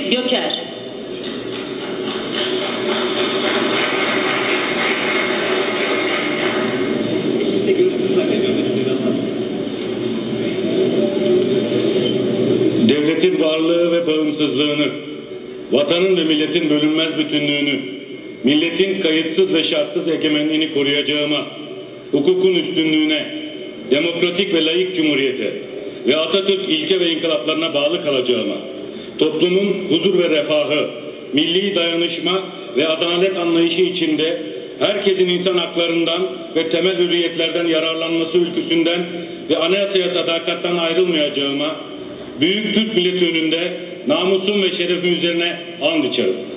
Göker. Devletin varlığı ve bağımsızlığını, vatanın ve milletin bölünmez bütünlüğünü, milletin kayıtsız ve şartsız egemenliğini koruyacağıma, hukukun üstünlüğüne, demokratik ve layık cumhuriyete ve Atatürk ilke ve inkılaplarına bağlı kalacağıma, toplumun huzur ve refahı, milli dayanışma ve adalet anlayışı içinde herkesin insan haklarından ve temel hürriyetlerden yararlanması ülküsünden ve anayasaya sadakatten ayrılmayacağıma, büyük Türk milleti önünde namusum ve şerefim üzerine and içerim.